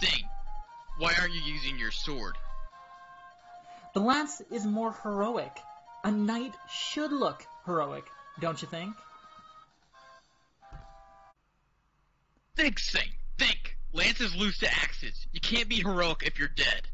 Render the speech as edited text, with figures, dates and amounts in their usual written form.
Sain, why aren't you using your sword? The lance is more heroic. A knight should look heroic, don't you think? Think, Sain, think! Lances lose to axes. You can't be heroic if you're dead.